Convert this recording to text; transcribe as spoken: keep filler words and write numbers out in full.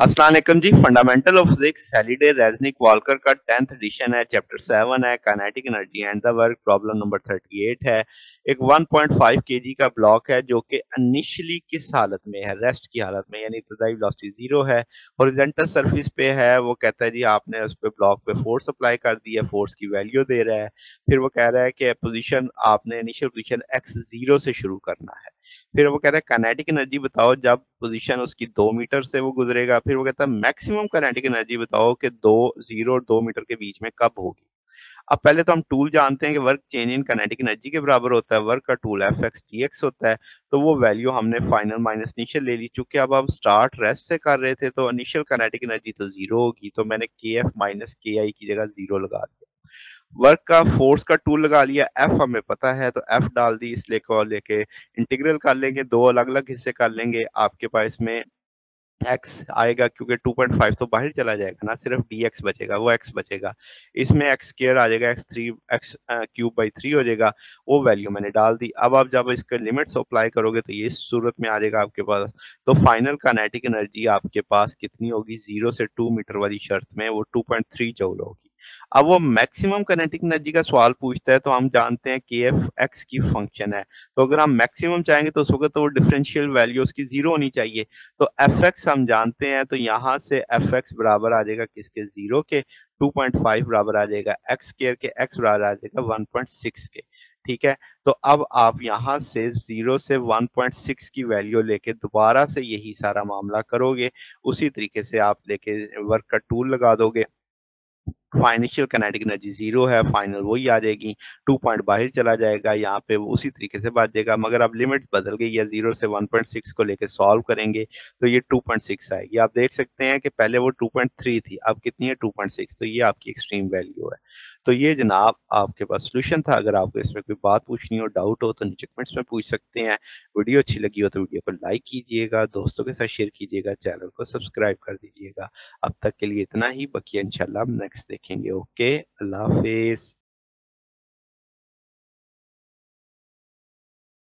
अस्सलाम वालेकुम जी। Fundamental of physics Halliday Resnick Walker का टेंथ एडिशन है। चैप्टर सेवन है kinetic energy and the work. Problem number thirty eight है। एक वन पॉइंट फाइव केजी का ब्लॉक है जो कि इनिशियली किस हालत में है, रेस्ट की हालत में, यानी इब्तदाई वेलोसिटी जीरो है, हॉरिजॉन्टल सरफेस पे है। वो कहता है जी आपने उस पे ब्लॉक पे फोर्स अप्लाई कर दी है, फोर्स की वैल्यू दे रहा है। फिर वो कह रहा है कि पोजीशन आपने इनिशियल पोजीशन एक्स जीरो से शुरू करना है। फिर वो कह रहा है काइनेटिक एनर्जी बताओ जब पोजीशन उसकी दो मीटर से वो गुजरेगा। फिर वो कहता है मैक्सिमम काइनेटिक एनर्जी बताओ कि दो जीरो और दो मीटर के बीच में कब होगी। अब पहले तो हम टूल जानते हैं कि work change in kinetic energy के बराबर होता है। वर्क का tool F X T X होता है। तो वो वैल्यू हमने फाइनल माइनस इनिशियल ले ली। चूंकि अब हम स्टार्ट रेस्ट से कर रहे थे तो इनिशियल काइनेटिक एनर्जी तो जीरो होगी, तो मैंने के एफ माइनस के आई की जगह जीरो लगा दिया। वर्क का फोर्स का टूल लगा लिया, एफ हमें पता है तो एफ डाल दी। इसलिए को लेके इंटीग्रल कर लेंगे, दो अलग अलग हिस्से कर लेंगे। आपके पास इसमें एक्स आएगा क्योंकि टू पॉइंट फाइव तो बाहर चला जाएगा ना, सिर्फ dx बचेगा, वो x बचेगा। इसमें एक्स स्क्वायर आ जाएगा, x three x cube by three हो जाएगा। वो वैल्यू मैंने डाल दी। अब आप जब इसके लिमिट्स अप्लाई करोगे तो ये इस सूरत में आ जाएगा आपके पास। तो फाइनल काइनेटिक एनर्जी आपके पास कितनी होगी, जीरो से टू मीटर वाली शर्त में वो टू पॉइंट थ्री जूल होगी। अब वो मैक्सिमम काइनेटिक एनर्जी का सवाल पूछता है तो हम जानते हैं कि एफ एक्स की फंक्शन है। तो अगर हम मैक्सिमम चाहेंगे तो उस वक्त तो वो डिफरेंशियल वैल्यू उसकी जीरो होनी चाहिए। तो एफ एक्स हम जानते हैं, तो यहाँ से एफ एक्स बराबर आ जाएगा किसके, जीरो के। टू पॉइंट फाइव बराबर आ जाएगा एक्स स्क्वायर के, एक्स बराबर आ जाएगा वन पॉइंट सिक्स के। ठीक है। तो अब आप यहाँ से जीरो से वन पॉइंट सिक्स की वैल्यू लेके दोबारा से यही सारा मामला करोगे। उसी तरीके से आप लेके वर्क का टूल लगा दोगे। फाइनेंशियल काइनेटिक एनर्जी जीरो है, फाइनल वही आ जाएगी। टू पॉइंट बाहर चला जाएगा, यहाँ पे वो उसी तरीके से बच जाएगा। मगर अब लिमिट बदल गई है, जीरो से वन पॉइंट सिक्स को लेके सॉल्व करेंगे तो ये टू पॉइंट सिक्स आएगी। आप देख सकते हैं कि पहले वो टू पॉइंट थ्री थी, अब कितनी है, टू पॉइंट सिक्स। तो ये आपकी एक्सट्रीम वैल्यू है। तो ये जनाब आपके पास सोल्यूशन था। अगर आपको इसमें कोई बात पूछनी हो, डाउट हो, तो नीचे कमेंट्स में पूछ सकते हैं। वीडियो अच्छी लगी हो तो वीडियो को लाइक कीजिएगा, दोस्तों के साथ शेयर कीजिएगा, चैनल को सब्सक्राइब कर दीजिएगा। अब तक के लिए इतना ही, बाकी इंशाल्लाह हम नेक्स्ट देखेंगे। ओके, अल्लाह हाफिज।